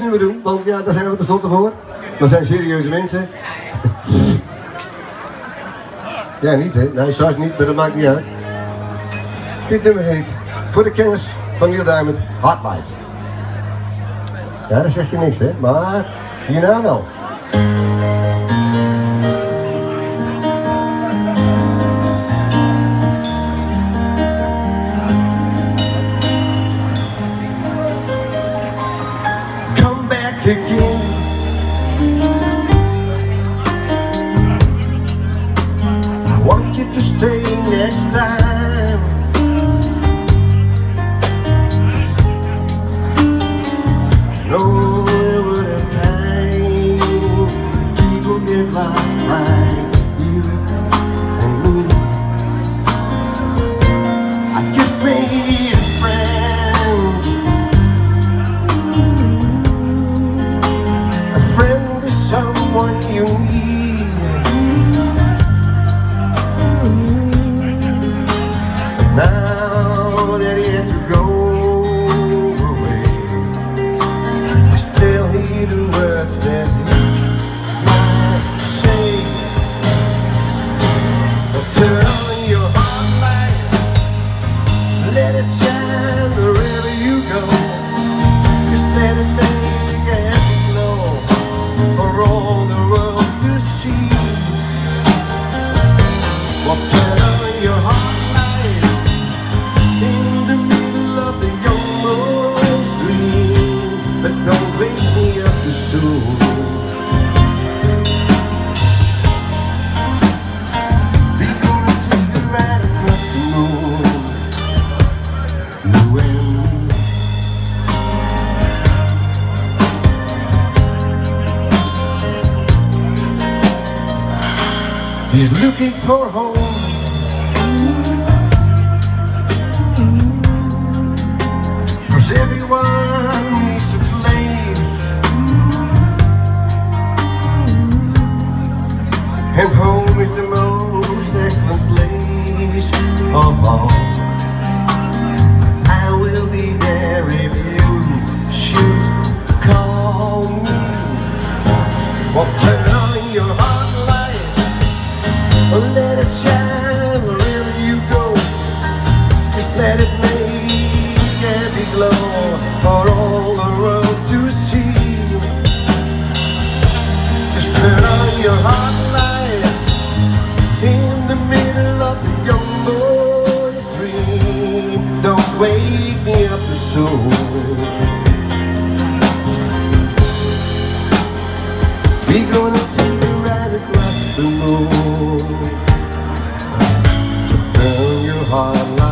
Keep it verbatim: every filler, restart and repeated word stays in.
niet meer doen, want ja, daar zijn we tenslotte voor. We zijn serieuze mensen. Ja, niet hè? Nee, Sars niet, maar dat maakt niet uit. Dit nummer heet, voor de kennis van Neil Diamond, Hot Life. Ja, daar zeg je niks hè, maar hierna wel. Come back again. I want you to stay next time. No, there would have time. People get lost like you and me. I just made a friend. A friend is someone you need. But now that he had to go away, I still hear the words that he might say. But turn on your heart light, let it shine wherever you go. Just let it make a happy glow for all the world to see. Well, turn on your heart light in the middle of the young boy's dream, but don't wake me up too soon. We gonna take a ride across the moon, you and me. He's looking for home. Cause everyone needs a place, and home is the most excellent place of all. I will be there if you should call me. Well, turn on your heart light, let it shine wherever you go. Just let it make a big glow for all the world to see. Just turn on your heart light in the middle of the young boy's dream. Don't wake me up too soon. We're gonna take a ride across the moon. So turn your heart light